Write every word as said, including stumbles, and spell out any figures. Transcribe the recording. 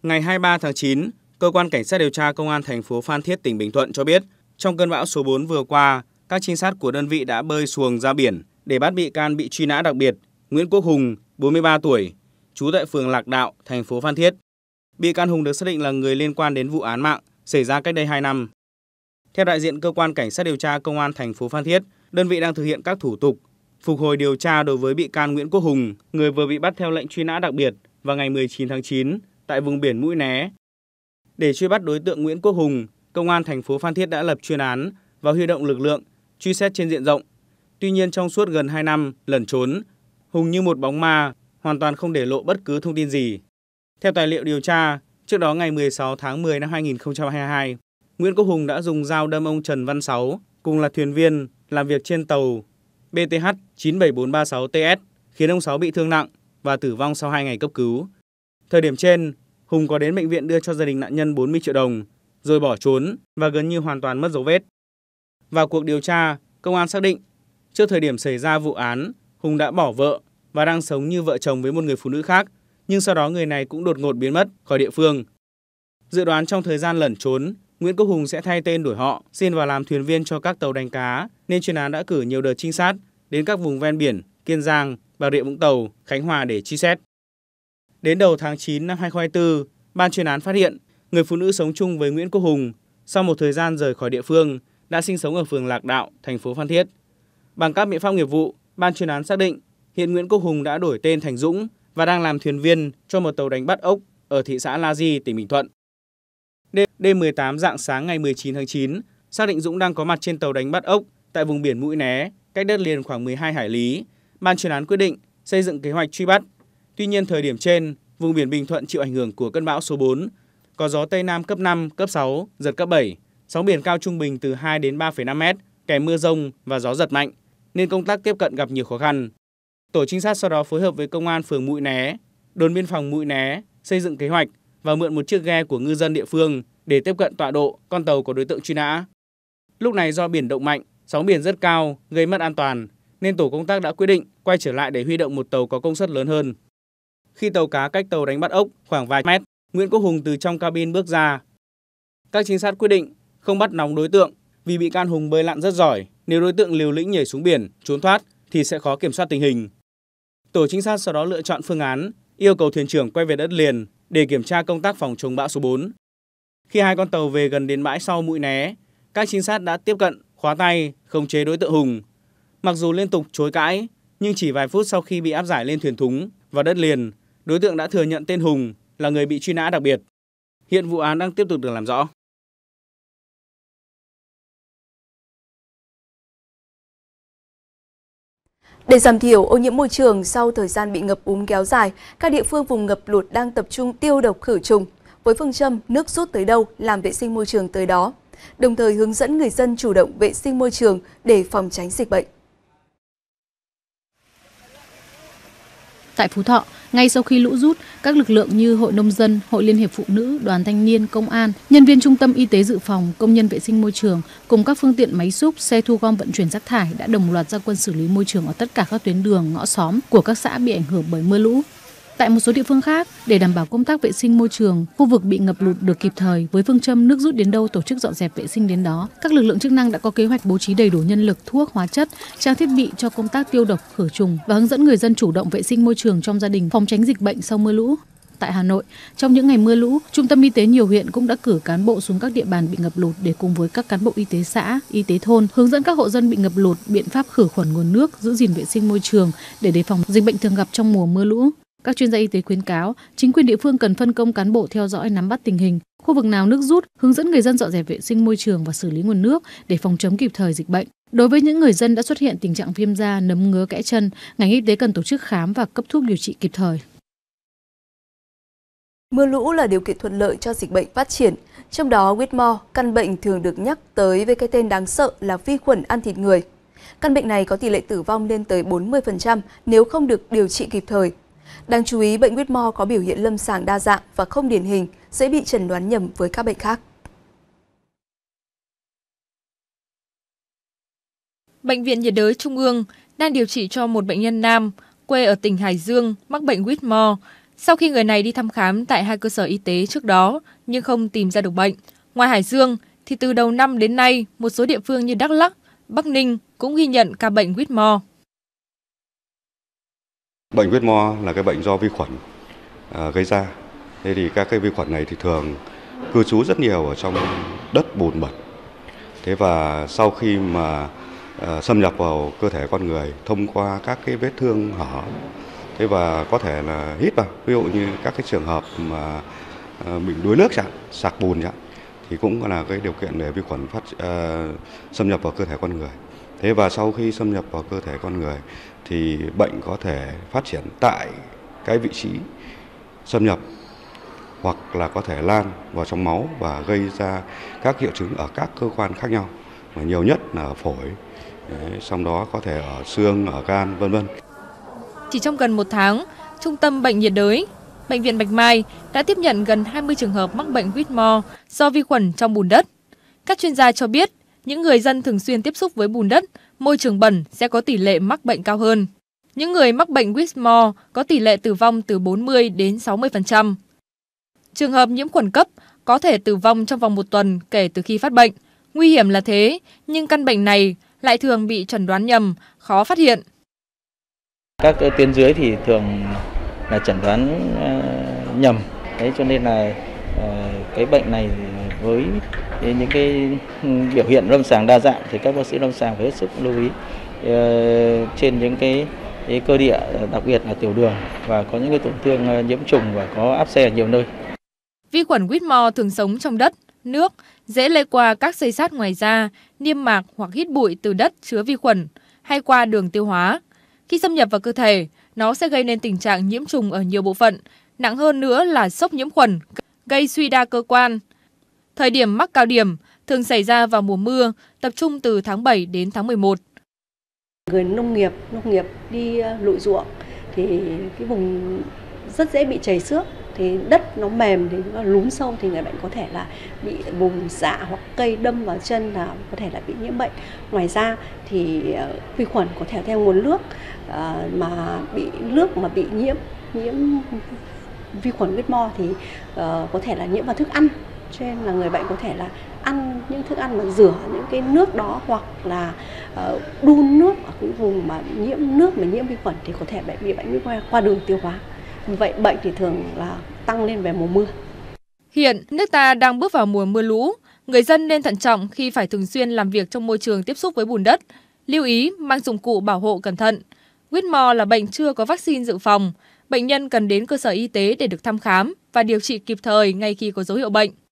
Ngày hai mươi ba tháng chín, Cơ quan Cảnh sát điều tra Công an thành phố Phan Thiết, tỉnh Bình Thuận cho biết, trong cơn bão số bốn vừa qua, các trinh sát của đơn vị đã bơi xuồng ra biển để bắt bị can bị truy nã đặc biệt Nguyễn Quốc Hùng, bốn mươi ba tuổi, trú tại phường Lạc Đạo, thành phố Phan Thiết. Bị can Hùng được xác định là người liên quan đến vụ án mạng xảy ra cách đây hai năm. Theo đại diện Cơ quan Cảnh sát điều tra Công an thành phố Phan Thiết, đơn vị đang thực hiện các thủ tục phục hồi điều tra đối với bị can Nguyễn Quốc Hùng, người vừa bị bắt theo lệnh truy nã đặc biệt vào ngày mười chín tháng chín tại vùng biển Mũi Né. Để truy bắt đối tượng Nguyễn Quốc Hùng, Công an thành phố Phan Thiết đã lập chuyên án và huy động lực lượng truy xét trên diện rộng. Tuy nhiên, trong suốt gần hai năm lẩn trốn, Hùng như một bóng ma, hoàn toàn không để lộ bất cứ thông tin gì. Theo tài liệu điều tra, trước đó ngày mười sáu tháng mười năm hai nghìn không trăm hai mươi hai, Nguyễn Quốc Hùng đã dùng dao đâm ông Trần Văn Sáu, cùng là thuyền viên làm việc trên tàu B T H chín bảy bốn ba sáu T S, khiến ông Sáu bị thương nặng và tử vong sau hai ngày cấp cứu. Thời điểm trên, Hùng có đến bệnh viện đưa cho gia đình nạn nhân bốn mươi triệu đồng, rồi bỏ trốn và gần như hoàn toàn mất dấu vết. Vào cuộc điều tra, công an xác định, trước thời điểm xảy ra vụ án, Hùng đã bỏ vợ và đang sống như vợ chồng với một người phụ nữ khác, nhưng sau đó người này cũng đột ngột biến mất khỏi địa phương. Dự đoán trong thời gian lẩn trốn, Nguyễn Quốc Hùng sẽ thay tên đổi họ, xin vào làm thuyền viên cho các tàu đánh cá, nên chuyên án đã cử nhiều đợt trinh sát đến các vùng ven biển Kiên Giang, Bà Rịa Vũng Tàu, Khánh Hòa để truy xét. Đến đầu tháng chín năm hai nghìn không trăm hai mươi tư, ban chuyên án phát hiện người phụ nữ sống chung với Nguyễn Quốc Hùng sau một thời gian rời khỏi địa phương đã sinh sống ở phường Lạc Đạo, thành phố Phan Thiết. Bằng các biện pháp nghiệp vụ, ban chuyên án xác định hiện Nguyễn Quốc Hùng đã đổi tên thành Dũng và đang làm thuyền viên cho một tàu đánh bắt ốc ở thị xã La Di, tỉnh Bình Thuận. Đêm mười tám rạng sáng ngày mười chín tháng chín, xác định Dũng đang có mặt trên tàu đánh bắt ốc tại vùng biển Mũi Né, cách đất liền khoảng mười hai hải lý. Ban chuyên án quyết định xây dựng kế hoạch truy bắt. Tuy nhiên, thời điểm trên, vùng biển Bình Thuận chịu ảnh hưởng của cơn bão số bốn, có gió Tây Nam cấp năm, cấp sáu, giật cấp bảy, sóng biển cao trung bình từ hai đến ba phẩy năm mét, kèm mưa rông và gió giật mạnh, nên công tác tiếp cận gặp nhiều khó khăn. Tổ trinh sát sau đó phối hợp với công an phường Mũi Né, đồn biên phòng Mũi Né xây dựng kế hoạch và mượn một chiếc ghe của ngư dân địa phương để tiếp cận tọa độ con tàu có đối tượng truy nã. Lúc này do biển động mạnh, sóng biển rất cao, gây mất an toàn, nên tổ công tác đã quyết định quay trở lại để huy động một tàu có công suất lớn hơn. Khi tàu cá cách tàu đánh bắt ốc khoảng vài mét, Nguyễn Quốc Hùng từ trong cabin bước ra. Các trinh sát quyết định không bắt nóng đối tượng vì bị can Hùng bơi lặn rất giỏi. Nếu đối tượng liều lĩnh nhảy xuống biển, trốn thoát thì sẽ khó kiểm soát tình hình. Tổ trinh sát sau đó lựa chọn phương án yêu cầu thuyền trưởng quay về đất liền để kiểm tra công tác phòng chống bão số bốn. Khi hai con tàu về gần đến bãi sau Mũi Né, các trinh sát đã tiếp cận, khóa tay, khống chế đối tượng Hùng. Mặc dù liên tục chối cãi, nhưng chỉ vài phút sau khi bị áp giải lên thuyền thúng vào đất liền, đối tượng đã thừa nhận tên Hùng là người bị truy nã đặc biệt. Hiện vụ án đang tiếp tục được làm rõ. Để giảm thiểu ô nhiễm môi trường sau thời gian bị ngập úng kéo dài, các địa phương vùng ngập lụt đang tập trung tiêu độc khử trùng, với phương châm nước rút tới đâu, làm vệ sinh môi trường tới đó, đồng thời hướng dẫn người dân chủ động vệ sinh môi trường để phòng tránh dịch bệnh. Tại Phú Thọ, ngay sau khi lũ rút, các lực lượng như Hội Nông dân, Hội Liên hiệp Phụ nữ, Đoàn Thanh niên, Công an, nhân viên Trung tâm Y tế dự phòng, công nhân vệ sinh môi trường cùng các phương tiện máy xúc, xe thu gom vận chuyển rác thải đã đồng loạt ra quân xử lý môi trường ở tất cả các tuyến đường, ngõ xóm của các xã bị ảnh hưởng bởi mưa lũ. Tại một số địa phương khác, để đảm bảo công tác vệ sinh môi trường, khu vực bị ngập lụt được kịp thời với phương châm nước rút đến đâu tổ chức dọn dẹp vệ sinh đến đó, các lực lượng chức năng đã có kế hoạch bố trí đầy đủ nhân lực, thuốc, hóa chất, trang thiết bị cho công tác tiêu độc, khử trùng và hướng dẫn người dân chủ động vệ sinh môi trường trong gia đình, phòng tránh dịch bệnh sau mưa lũ. Tại Hà Nội, trong những ngày mưa lũ, Trung tâm Y tế nhiều huyện cũng đã cử cán bộ xuống các địa bàn bị ngập lụt để cùng với các cán bộ y tế xã, y tế thôn hướng dẫn các hộ dân bị ngập lụt biện pháp khử khuẩn nguồn nước, giữ gìn vệ sinh môi trường để đề phòng dịch bệnh thường gặp trong mùa mưa lũ. Các chuyên gia y tế khuyến cáo, chính quyền địa phương cần phân công cán bộ theo dõi nắm bắt tình hình, khu vực nào nước rút, hướng dẫn người dân dọn dẹp vệ sinh môi trường và xử lý nguồn nước để phòng chống kịp thời dịch bệnh. Đối với những người dân đã xuất hiện tình trạng viêm da, nấm ngứa kẽ chân, ngành y tế cần tổ chức khám và cấp thuốc điều trị kịp thời. Mưa lũ là điều kiện thuận lợi cho dịch bệnh phát triển. Trong đó, Whitmore, căn bệnh thường được nhắc tới với cái tên đáng sợ là vi khuẩn ăn thịt người. Căn bệnh này có tỷ lệ tử vong lên tới bốn mươi phần trăm nếu không được điều trị kịp thời. Đáng chú ý, bệnh Whitmore có biểu hiện lâm sàng đa dạng và không điển hình, dễ bị chẩn đoán nhầm với các bệnh khác. Bệnh viện nhiệt đới Trung ương đang điều trị cho một bệnh nhân nam quê ở tỉnh Hải Dương mắc bệnh Whitmore. Sau khi người này đi thăm khám tại hai cơ sở y tế trước đó nhưng không tìm ra được bệnh. Ngoài Hải Dương, thì từ đầu năm đến nay, một số địa phương như Đắk Lắk, Bắc Ninh cũng ghi nhận ca bệnh Whitmore. Bệnh Whitmore là cái bệnh do vi khuẩn uh, gây ra. Thế thì các cái vi khuẩn này thì thường cư trú rất nhiều ở trong đất bùn bẩn. Thế và sau khi mà uh, xâm nhập vào cơ thể con người thông qua các cái vết thương hở, thế và có thể là hít vào, ví dụ như các cái trường hợp mà uh, bị đuối nước chẳng, sạc bùn chẳng, thì cũng là cái điều kiện để vi khuẩn phát uh, xâm nhập vào cơ thể con người. Thế và sau khi xâm nhập vào cơ thể con người thì bệnh có thể phát triển tại cái vị trí xâm nhập hoặc là có thể lan vào trong máu và gây ra các triệu chứng ở các cơ quan khác nhau, mà nhiều nhất là ở phổi, đấy, trong đó có thể ở xương, ở gan, vân vân. Chỉ trong gần một tháng, Trung tâm Bệnh nhiệt đới, Bệnh viện Bạch Mai đã tiếp nhận gần hai mươi trường hợp mắc bệnh Whitmore do vi khuẩn trong bùn đất. Các chuyên gia cho biết, những người dân thường xuyên tiếp xúc với bùn đất, môi trường bẩn sẽ có tỷ lệ mắc bệnh cao hơn. Những người mắc bệnh Whitmore có tỷ lệ tử vong từ bốn mươi đến sáu mươi phần trăm. Trường hợp nhiễm khuẩn cấp có thể tử vong trong vòng một tuần kể từ khi phát bệnh. Nguy hiểm là thế, nhưng căn bệnh này lại thường bị chẩn đoán nhầm, khó phát hiện. Các tuyến dưới thì thường là chẩn đoán uh, nhầm, đấy cho nên là uh, cái bệnh này với những cái biểu hiện lâm sàng đa dạng thì các bác sĩ lâm sàng phải hết sức lưu ý uh, trên những cái, cái cơ địa, đặc biệt là tiểu đường và có những cái tổn thương nhiễm trùng và có áp xe ở nhiều nơi. Vi khuẩn Whitmore thường sống trong đất, nước, dễ lây qua các dây sát ngoài da, niêm mạc hoặc hít bụi từ đất chứa vi khuẩn hay qua đường tiêu hóa. Khi xâm nhập vào cơ thể, nó sẽ gây nên tình trạng nhiễm trùng ở nhiều bộ phận, nặng hơn nữa là sốc nhiễm khuẩn, gây suy đa cơ quan. Thời điểm mắc cao điểm thường xảy ra vào mùa mưa, tập trung từ tháng bảy đến tháng mười một. Người nông nghiệp, nông nghiệp đi lội ruộng thì cái vùng rất dễ bị chảy xước, thì đất nó mềm thì nó lún sâu thì người bệnh có thể là bị bùn rạ hoặc cây đâm vào chân là có thể là bị nhiễm bệnh. Ngoài ra thì vi khuẩn có thể theo nguồn nước mà bị nước mà bị nhiễm nhiễm vi khuẩn Whitmore thì có thể là nhiễm vào thức ăn, cho nên là người bệnh có thể là ăn những thức ăn mà rửa những cái nước đó hoặc là đun nước ở cái vùng mà nhiễm nước mà nhiễm vi khuẩn thì có thể bị bệnh qua, qua đường tiêu hóa. Vậy bệnh thì thường là tăng lên về mùa mưa. Hiện nước ta đang bước vào mùa mưa lũ, người dân nên thận trọng khi phải thường xuyên làm việc trong môi trường tiếp xúc với bùn đất. Lưu ý mang dụng cụ bảo hộ cẩn thận. Whitmore là bệnh chưa có vaccine dự phòng. Bệnh nhân cần đến cơ sở y tế để được thăm khám và điều trị kịp thời ngay khi có dấu hiệu bệnh.